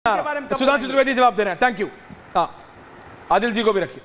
सुधांशु त्रिवेदी जवाब दे रहे हैं। Thank you. हाँ, आदिल जी को भी रखिए।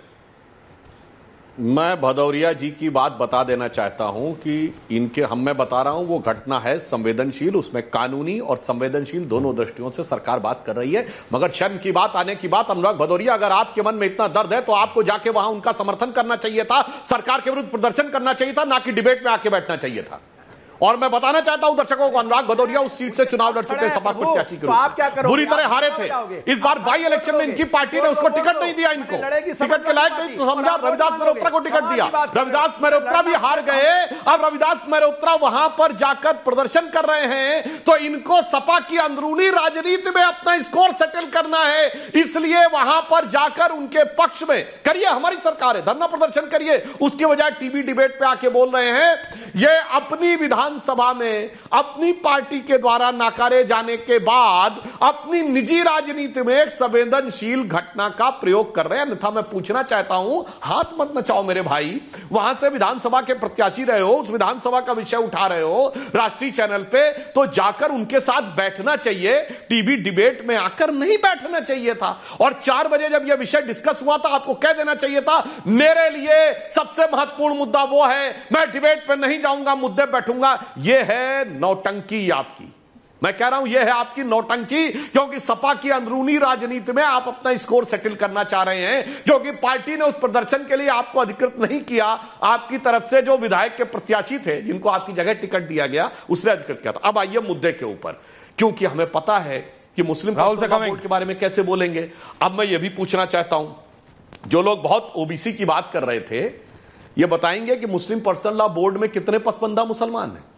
मैं भदौरिया जी की बात बता देना चाहता हूं कि मैं बता रहा हूं वो घटना है संवेदनशील, उसमें कानूनी और संवेदनशील दोनों दृष्टियों से सरकार बात कर रही है। मगर शर्म की बात आने की बात, अनुराग भदौरिया, अगर आपके मन में इतना दर्द है तो आपको जाके वहां उनका समर्थन करना चाहिए था, सरकार के विरुद्ध प्रदर्शन करना चाहिए था, ना कि डिबेट में आके बैठना चाहिए था। और मैं बताना चाहता हूं दर्शकों को, अनुराग भदौरिया उस सीट से चुनाव लड़ चुके सपा प्रत्याशी के रूप में, बुरी तरह हारे थे। इस बार बाई इलेक्शन में इनकी पार्टी ने उसको टिकट नहीं दिया, इनको टिकट के लायक नहीं समझा, रविदास मेहरोत्रा को टिकट दिया। रविदास मेहरोत्रा भी हार गए। अब रविदास मेहरोत्रा वहां पर जाकर प्रदर्शन कर रहे हैं तो इनको सपा की अंदरूनी राजनीति में अपना स्कोर सेटल करना है, इसलिए वहां पर जाकर उनके पक्ष में करिए, हमारी सरकार है, धरना प्रदर्शन करिए। उसकी बजाय टीवी डिबेट पे आके बोल रहे हैं। ये अपनी विधानसभा में अपनी पार्टी के द्वारा नकारे जाने के बाद अपनी निजी राजनीति में एक संवेदनशील घटना का प्रयोग कर रहे हैं। अन्यथा मैं पूछना चाहता हूं, हाथ मत नचाओ मेरे भाई, वहां से विधानसभा के प्रत्याशी रहे हो, उस विधानसभा का विषय उठा रहे हो राष्ट्रीय चैनल पे, तो जाकर उनके साथ बैठना चाहिए, टीवी डिबेट में आकर नहीं बैठना चाहिए था। और 4 बजे जब यह विषय डिस्कस हुआ था, आपको कह देना चाहिए था मेरे लिए सबसे महत्वपूर्ण मुद्दा वो है, मैं डिबेट पे नहीं जाऊंगा, मुद्दे बैठूंगा। यह है नौटंकी आपकी, मैं कह रहा हूं यह है आपकी नौटंकी, क्योंकि सपा की अंदरूनी राजनीति में आप अपना स्कोर सेटल करना चाह रहे हैं, क्योंकि पार्टी ने उस प्रदर्शन के लिए आपको अधिकृत नहीं किया। आपकी तरफ से जो विधायक के प्रत्याशी थे जिनको आपकी जगह टिकट दिया गया, उसने अधिकृत किया था। अब आइए मुद्दे के ऊपर, क्योंकि हमें पता है कि मुस्लिम वोट के बारे में कैसे बोलेंगे। अब मैं यह भी पूछना चाहता हूं, जो लोग बहुत ओबीसी की बात कर रहे थे, यह बताएंगे कि मुस्लिम पर्सनल लॉ बोर्ड में कितने पसमानदा मुसलमान हैं?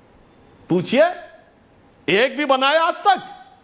पूछिए, एक भी बनाया आज तक?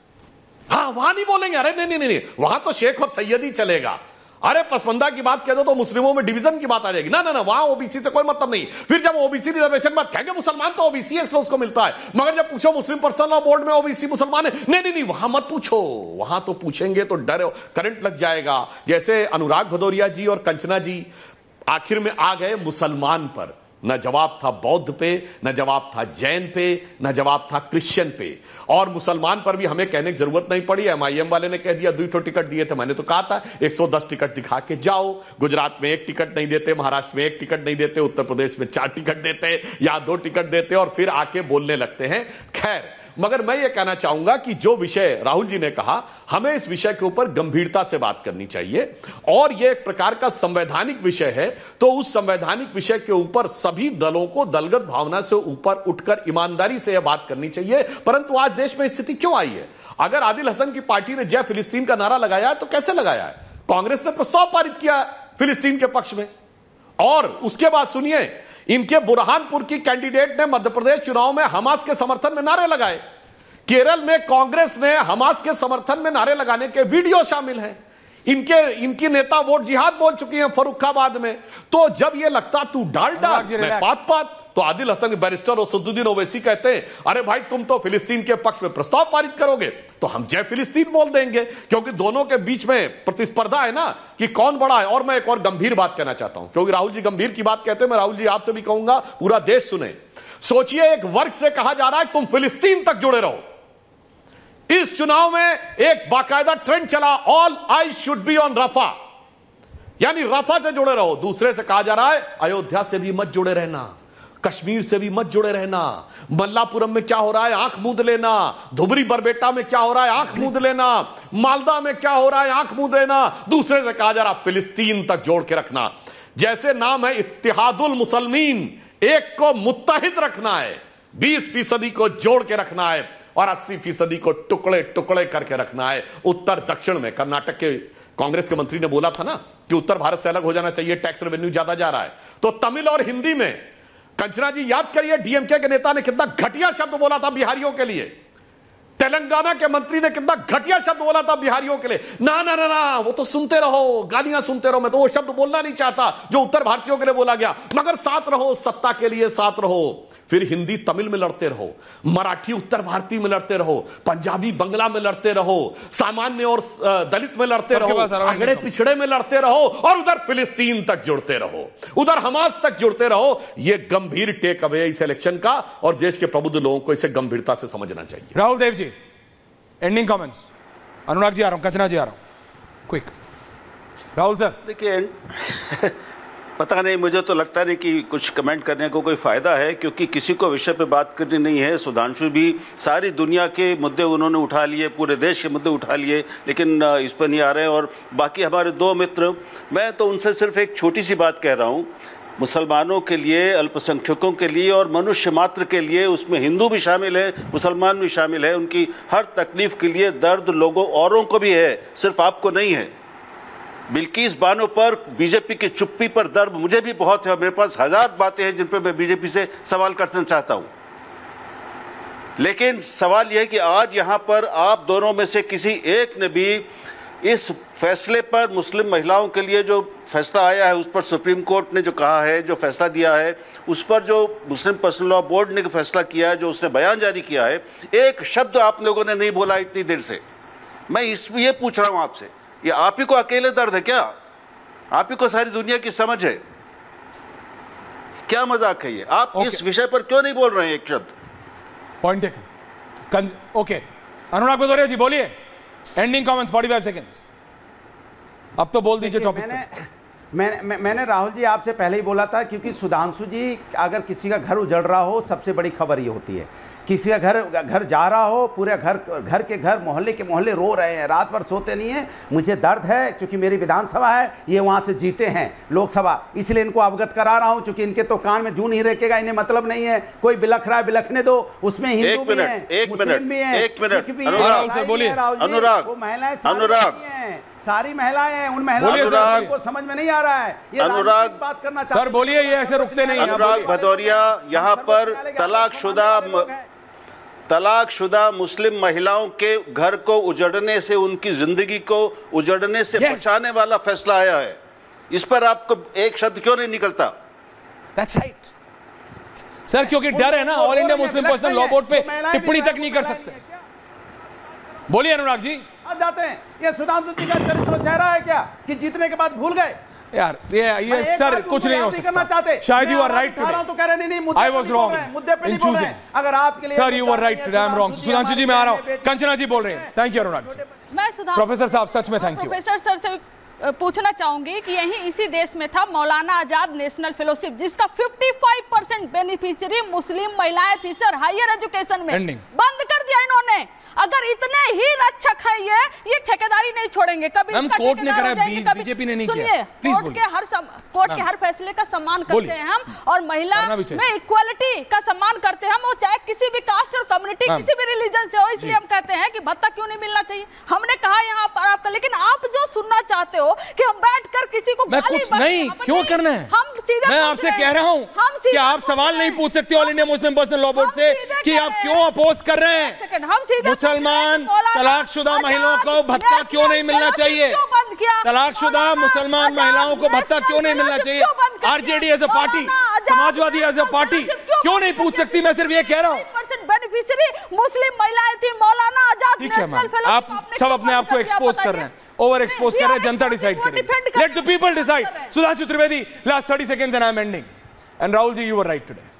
हाँ, वहां नहीं बोलेंगे, अरे नहीं, वहां तो शेख और सैयद ही चलेगा। अरे पसमंदा की बात कह दो तो मुस्लिमों में डिवीजन की बात आ जाएगी। ना, वहां ओबीसी से कोई मतलब नहीं। फिर जब ओबीसी रिजर्वेशन बात कहेंगे मुसलमान तो ओबीसी है, इसलिए उसको मिलता है। मगर जब पूछो मुस्लिम पर्सनल लॉ बोर्ड में ओबीसी मुसलमान है, नहीं, वहां मत पूछो। वहां तो पूछेंगे तो डर करंट लग जाएगा। जैसे अनुराग भदौरिया जी और कंचना जी आखिर में आ गए मुसलमान पर, न जवाब था बौद्ध पे, न जवाब था जैन पे, न जवाब था क्रिश्चियन पे। और मुसलमान पर भी हमें कहने की जरूरत नहीं पड़ी। एमआईएम वाले ने कह दिया 2 टिकट दिए थे, मैंने तो कहा था 110 टिकट दिखा के जाओ। गुजरात में 1 टिकट नहीं देते, महाराष्ट्र में 1 टिकट नहीं देते, उत्तर प्रदेश में 4 टिकट देते, या 2 टिकट देते, और फिर आके बोलने लगते हैं। खैर, मगर मैं ये कहना चाहूंगा कि जो विषय राहुल जी ने कहा, हमें इस विषय के ऊपर गंभीरता से बात करनी चाहिए। और यह एक प्रकार का संवैधानिक विषय है, तो उस संवैधानिक विषय के ऊपर सभी दलों को दलगत भावना से ऊपर उठकर ईमानदारी से यह बात करनी चाहिए। परंतु आज देश में स्थिति क्यों आई है? अगर आदिल हसन की पार्टी ने जय फिलिस्तीन का नारा लगाया है तो कैसे लगाया है? कांग्रेस ने प्रस्ताव पारित किया फिलिस्तीन के पक्ष में, और उसके बाद सुनिए, इनके बुरहानपुर की कैंडिडेट ने मध्य प्रदेश चुनाव में हमास के समर्थन में नारे लगाए। केरल में कांग्रेस ने हमास के समर्थन में नारे लगाने के वीडियो शामिल हैं। इनकी नेता वोट जिहाद बोल चुकी हैं फर्रुखाबाद में। तो जब यह लगता तू डालडा मैं पात, तो आदिल हसन बैरिस्टर और सद्दुद्दीन ओवैसी कहते हैं अरे भाई तुम तो फिलिस्तीन के पक्ष में प्रस्ताव पारित करोगे तो हम जय फिलिस्तीन बोल देंगे, क्योंकि दोनों के बीच में प्रतिस्पर्धा है ना कि कौन बड़ा है। और मैं एक और गंभीर बात कहना चाहता हूं, क्योंकि राहुल जी गंभीर की बात कहते हैं, मैं राहुल जी आपसे भी कहूंगा, पूरा देश सुने। सोचिए, एक वर्ग से कहा जा रहा है तुम फिलिस्तीन तक जुड़े रहो। इस चुनाव में एक बाकायदा ट्रेंड चला, all eyes should be on Rafah, यानी रफा से जुड़े रहो। दूसरे से कहा जा रहा है अयोध्या से भी मत जुड़े रहना, कश्मीर से भी मत जुड़े रहना, मल्लापुरम में क्या हो रहा है आंख मूंद लेना, धुबरी बरबेटा में क्या हो रहा है आंख मूंद लेना, मालदा में क्या हो रहा है आंख मूंद लेना। दूसरे से कहा जा रहा फिलिस्तीन तक जोड़ के रखना। जैसे नाम है इत्तिहादुल मुसलमीन, एक को मुत्तहिद रखना है, 20% को जोड़ के रखना है, और 80% को टुकड़े टुकड़े करके रखना है। उत्तर दक्षिण में कर्नाटक के कांग्रेस के मंत्री ने बोला था ना कि उत्तर भारत से अलग हो जाना चाहिए, टैक्स रेवेन्यू ज्यादा जा रहा है। तो तमिल और हिंदी में कंचना जी याद करिए, डीएमके के नेता ने कितना घटिया शब्द बोला था बिहारियों के लिए। तेलंगाना के मंत्री ने कितना घटिया शब्द बोला था बिहारियों के लिए। ना, वो तो सुनते रहो, गालियां सुनते रहो, मैं तो वो शब्द बोलना नहीं चाहता जो उत्तर भारतीयों के लिए बोला गया, मगर साथ रहो, सत्ता के लिए साथ रहो। फिर हिंदी तमिल में लड़ते रहो, मराठी उत्तर भारतीय में लड़ते रहो, पंजाबी बंगला में लड़ते रहो, सामान्य और दलित में लड़ते रहो, अगड़े पिछड़े में लड़ते रहो, और उधर फिलिस्तीन तक जुड़ते रहो, उधर हमास तक जुड़ते रहो। यह गंभीर टेक अवे इस इलेक्शन का, और देश के प्रबुद्ध लोगों को इसे गंभीरता से समझना चाहिए। Rahul Dev ji, ending comments. अनुराग जी आ रहा हूं, कंचना जी आ रहा हूं, क्विक। राहुल सर देखिए पता नहीं, मुझे तो लगता नहीं कि कुछ कमेंट करने को कोई फ़ायदा है, क्योंकि किसी को विषय पे बात करनी नहीं है। सुधांशु भी सारी दुनिया के मुद्दे उन्होंने उठा लिए, पूरे देश के मुद्दे उठा लिए, लेकिन इस पर नहीं आ रहे हैं। और बाकी हमारे दो मित्र, मैं तो उनसे सिर्फ एक छोटी सी बात कह रहा हूँ, मुसलमानों के लिए, अल्पसंख्यकों के लिए और मनुष्य मात्र के लिए, उसमें हिंदू भी शामिल है, मुसलमान भी शामिल है, उनकी हर तकलीफ़ के लिए दर्द लोगों औरों को भी है, सिर्फ आपको नहीं है। बिल्किस बानो पर बीजेपी की चुप्पी पर दर्द मुझे भी बहुत है, और मेरे पास हजार बातें हैं जिन पर मैं बीजेपी से सवाल करना चाहता हूं। लेकिन सवाल यह है कि आज यहां पर आप दोनों में से किसी एक ने भी इस फैसले पर, मुस्लिम महिलाओं के लिए जो फैसला आया है उस पर, सुप्रीम कोर्ट ने जो कहा है, जो फैसला दिया है उस पर, जो मुस्लिम पर्सनल लॉ बोर्ड ने फैसला किया है, जो उसने बयान जारी किया है, एक शब्द आप लोगों ने नहीं बोला इतनी देर से। मैं ये पूछ रहा हूं आपसे, ये आप ही को अकेले दर्द है क्या? आप ही को सारी दुनिया की समझ है क्या? मजाक है ये? आप इस विषय पर क्यों नहीं बोल रहे हैं एक शब्द? Point taken. Okay, Anurag Bhadauria ji बोलिए, एंडिंग कमेंट्स 45 सेकंड्स। अब तो बोल दीजिए टॉपिक पे। मैंने राहुल जी आपसे पहले ही बोला था, क्योंकि सुधांशु जी, अगर किसी का घर उजड़ रहा हो सबसे बड़ी खबर ये होती है, किसी का घर जा रहा हो, पूरे घर के घर, मोहल्ले के मोहल्ले रो रहे हैं, रात भर सोते नहीं हैं। मुझे दर्द है, क्योंकि मेरी विधानसभा है, ये वहाँ से जीते हैं लोकसभा, इसलिए इनको अवगत करा रहा हूँ, क्योंकि इनके तो कान में जू नहीं रेकेगा, इन्हें मतलब नहीं है। कोई बिलख रहा है, बिलखने दो, उसमें हिंदू भी हैं, मुस्लिम भी हैं, सिख भी हैं, अनुराग, वो महिलाएं सारी महिलाएं हैं, उन महिलाओं को समझ में नहीं आ रहा है। ये अनुराग बात करना चाहते सर बोलिए, ये ऐसे रुकते नहीं। अनुराग भदौरिया, यहाँ पर तलाकशुदा मुस्लिम महिलाओं के घर को उजड़ने से, उनकी जिंदगी को उजड़ने से बचाने वाला फैसला आया है। इस पर आपको एक शब्द क्यों नहीं निकलता? That's right. सर क्योंकि डर है ना, all India Muslim personal law board पे टिप्पणी तक नहीं कर सकते। बोलिए अनुराग जी। जाते हैं, ये सुधांशु जी का चरित्र चेहरा है क्या कि जीतने के बाद भूल गए? यार ये सर कुछ नहीं हो सकता। शायद यू आर राइट टुडे, तो कह रहे नहीं, आई वाज रॉन्ग मुद्दे पे नहीं बोल रहे हैं। अगर आपके लिए sir you are right today, I am wrong. Sudhanshu ji मैं आ रहा हूं, कंचना जी बोल रहे हैं। Thank you Anurag ji. मैं सुधांशु प्रोफेसर साहब सच में थैंक यू। प्रोफेसर सर से पूछना चाहूंगी कि यही इसी देश में था मौलाना आजाद नेशनल फेलोशिप, जिसका 55% बेनिफिशियरी मुस्लिम महिलाएं थी सर, हायर एजुकेशन में। बंद कर दिया इन्होंने। अगर इतने ही रक्षक है ये ठेकेदारी नहीं छोड़ेंगे कभी। हम कोर्ट ने करा, बीजेपी ने नहीं किया। कोर्ट के हर फैसले का सम्मान करते हैं हम, और महिला में इक्वालिटी का सम्मान करते हैं हम, वो चाहे किसी भी कास्ट और कम्युनिटी, किसी भी रिलीजन से हो। इसलिए हम कहते हैं कि भत्ता क्यों नहीं मिलना चाहिए, हमने कहा यहाँ पर आपका। लेकिन आप जो सुनना चाहते हो कि हम बैठकर किसी को कुछ नहीं क्यों करना है, हम सीधे मैं आपसे कह रहा हूँ कि आप सवाल नहीं पूछ सकते all India Muslim personal law board से कि आप क्यों अपोज कर रहे हैं। हम सीधे मुसलमान तलाकशुदा महिलाओं को भत्ता क्यों नहीं मिलना चाहिए? तलाकशुदा मुसलमान महिलाओं को भत्ता क्यों नहीं मिलना चाहिए? RJD as a party, Samajwadi as a party क्यों नहीं पूछ सकती? मैं सिर्फ ये कह रहा हूँ। बेनिफिशियरी मुस्लिम महिलाएं थी, मौलाना आजाद। ठीक है मैम, आप सब अपने आप को एक्सपोज कर रहे हैं, ओवर एक्सपोज कर रहे हैं। जनता डिसाइड करेगी, let the people decide. Sudhanshu Trivedi, last 30 seconds and I am ending. And Rahul ji, you were right today.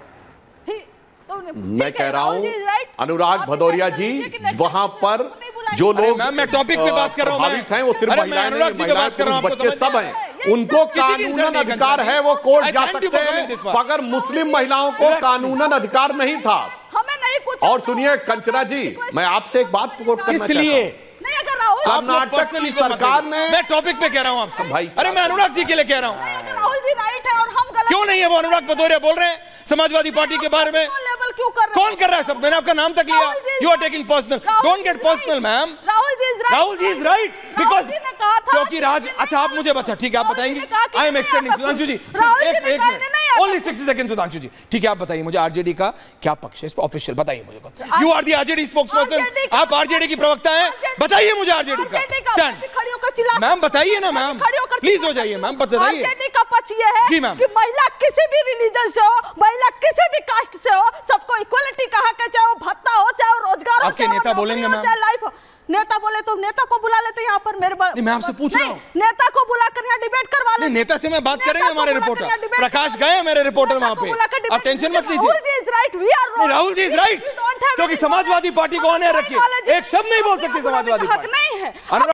मैं कह रहा हूं अनुराग भदौरिया जी, वहां पर जो लोग मैं टॉपिक पे बात कर रहा हूं, प्रभावित हैं वो सिर्फ महिलाएं नहीं, महिलाएं पुरुष बच्चे सब हैं। उनको कानूनन अधिकार है, वो कोर्ट जा सकते हैं। अगर मुस्लिम महिलाओं को कानूनन अधिकार नहीं था। हमें नहीं कुछ। और सुनिए कंचना जी, मैं आपसे एक बात कोट करना चाहता हूं। कर्नाटक की सरकार ने, मैं टॉपिक पे कह रहा हूं आपसे भाई। अरे मैं अनुराग जी के लिए कह रहा हूं। राहुल जी राइट है और हम गलत क्यों नहीं है? वो अनुराग भदौरिया बोल रहे हैं समाजवादी पार्टी के बारे में। क्यों कर रहे? कौन कर रहा है? सब मैंने आपका नाम तक लिया। You are taking personal, don't get personal ma'am. Rahul ji is right because क्योंकि राज, अच्छा आप मुझे बचा, ठीक है आप बताएंगे। I am extending. Sudhanshu ji एक minute, only 60 seconds। Sudhanshu ji ठीक है, आप बताइए मुझे आरजेडी का क्या पक्ष है इस पर, ऑफिशियल बताइए मुझे। You are the RJD spokesperson, आप आरजेडी की प्रवक्ता हैं, बताइए मुझे आरजेडी का स्टैंड। मैम बताइए ना मैम, प्लीज हो जाइए मैम, बताइए। आरजेडी का पक्ष ये है जी मैम कि महिला किसी भी रिलीजन से हो, महिला किसी भी कास्ट से हो, सबको इक्वलिटी का हक है, चाहे वो भत्ता हो, चाहे वो रोजगार हो, आपके नेता बोलेंगे मैम, चाहे लाइफ हो। नेता बोले तो नेता को बुला लेते यहाँ पर। मेरे नहीं, मैं आपसे पूछ रहा हूँ, नेता को बुलाकर यहाँ डिबेट करवा लेते। नेता से मैं बात करेंगे, हमारे रिपोर्टर प्रकाश गए, मेरे रिपोर्टर वहां पे, आप टेंशन मत लीजिए। राहुल जी इज राइट, क्योंकि समाजवादी पार्टी को ऑनर रखिए, एक शब्द नहीं बोल सकते समाजवादी पार्टी। नहीं है।